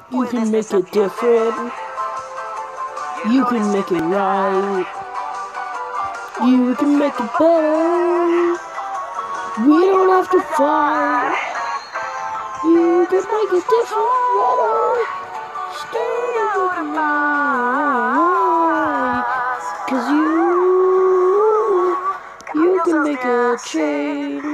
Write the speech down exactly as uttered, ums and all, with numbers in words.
You can make it different. You can make it right. You can make it better. We don't have to fight. You can make it different, better. Start with mine. Cause you, you can make a change.